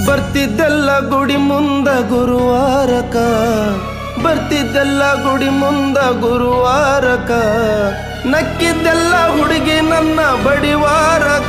ಬರ್ತಿದ್ದೆಲ್ಲ ಗುಡಿ ಮುಂದ ಗುರುವಾರಕ ಬರ್ತಿದ್ದೆಲ್ಲ ಗುಡಿ ಮುಂದ ಗುರುವಾರಕ ನಕ್ಕಿದ್ದೆಲ್ಲ ಹುಡುಗಿ ನನ್ನ ಬಡಿವಾರಕ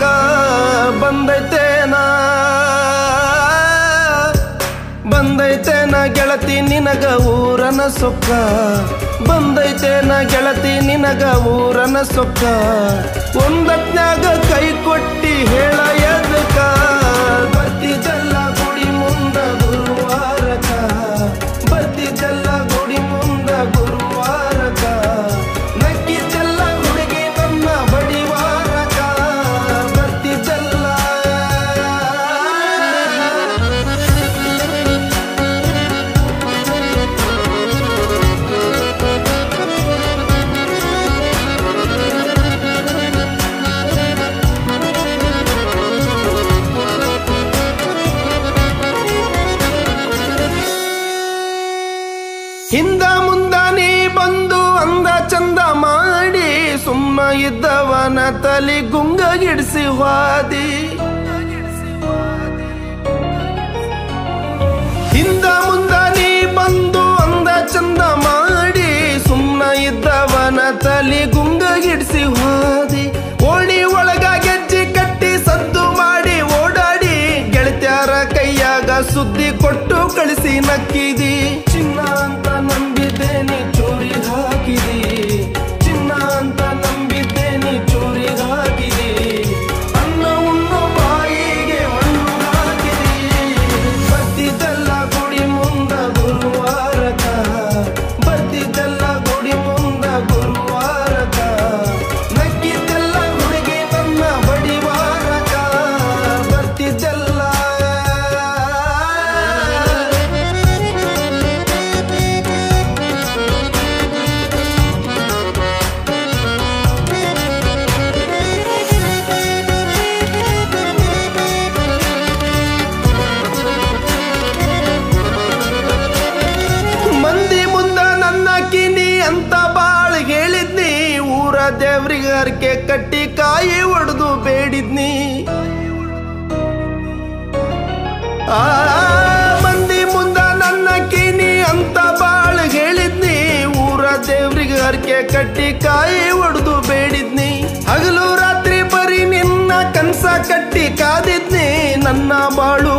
ಬಂದೈತೇನ ಗೆಳತಿ ನಿನಗ ಊರನ ಸೊಕ್ಕ ಬಂದೈತೇನ ಗೆಳತಿ ನಿನಗ ಊರನ ಸೊಕ್ಕ ಒಂದತ್ನ್ಯಾಗ ಕೈ ಕೊಟ್ಟಿ ಹೇಳ ಎದಕ ಬರ್ತಿದ್ದೆಲ್ಲ ಗುಡಿ ಮುಂದ ಗುರುವಾರಕ ಬರ್ತಿದ್ದೆಲ್ಲ ಗುಡಿ ಮುಂದ ಗುರುವಾರಕ ನಕ್ಕಿದ್ದೆಲ್ಲ ಹುಡುಗಿ ನನ್ನ ಬಡಿವಾರಕ ಬರ್ತಿದ್ದೆಲ್ಲ ಹಿಂದ ಮುಂದ ನೀ ಬಂದು ಅಂದ ಚಂದ ಮಾಡಿ ಸುಮ್ಮ ಇದ್ದವನ ತಲಿ ಗುಂಗಗಿಡಿಸಿ ವಾದಿ ಹಿಂದ ಮುಂದ ನೀ ಬಂದು ಅಂದ ಚಂದ ಮಾಡಿ ಸುಮ್ಮ ಇದ್ದವನ ತಲಿ ಗುಂಗಗಿಡಿಸಿ ವಾದಿ ಓಣಿ ಒಳಗ ಗೆಜ್ಜಿ ಕಟ್ಟಿ ಸದ್ದು ಮಾಡಿ ಓಡಾಡಿ ಗೆಳತ್ಯಾರ ಕೈಯಾಗ ಸುದ್ದಿ ಕೊಟ್ಟು ಕಳಿಸಿ ನಕ್ಕಿದಿ ಚಿನ್ನ ಅಂತ ನಂಬಿದ್ದೇನೆ ಚೋರಿ ಹಾಕಿದಿ ಚಿನ್ನ ಅಂತ ನಂಬಿದ್ದೇನೆ ಚೋರಿ ಹಾಕಿದಿ ಅನ್ನ ಉಣ್ಣು ಬಾಯಿಗೆ ಮಣ್ಣು ಹಾಕಿದಿ ಬರ್ತಿದ್ದೆಲ್ಲ ಗುಡಿ ಮುಂದ ಗುರುವಾರಕ ಬರ್ತಿದ್ದೆಲ್ಲ ಗುಡಿ ಮುಂದ ಗುರುವಾರಕ ನಕ್ಕಿದ್ದೆಲ್ಲ ಹುಡುಗಿ ನನ್ನ ಬಡಿವಾರಕ ಬರ್ತಿದ್ದೆಲ್ಲ ಮಂದಿ ಮುಂದ ನನ್ನ ಕಿನಿ ಅಂತ ಬಾಳ್ ಹೇಳಿದ್ನಿ ಊರ ದೇವ್ರಿಗೆ ಹರಕೆ ಕಟ್ಟಿ ಕಾಯಿ ಒಡೆದು ಬೇಡಿದ್ನಿ ಆ ಮಂದಿ ಮುಂದ ನನ್ನ ಕಿನಿ ಅಂತ ಬಾಳ್ ಹೇಳಿದ್ನಿ ಊರ ದೇವ್ರಿಗೆ ಹರಕೆ ಕಟ್ಟಿ ಕಾಯಿ ಒಡೆದು ಬೇಡಿದ್ನಿ ಹಗಲು ರಾತ್ರಿ ಬರೀ ನಿನ್ನ ಕನ್ಸ ಕಟ್ಟಿ ಕಾದಿದ್ನಿ ನನ್ನ ಬಾಳು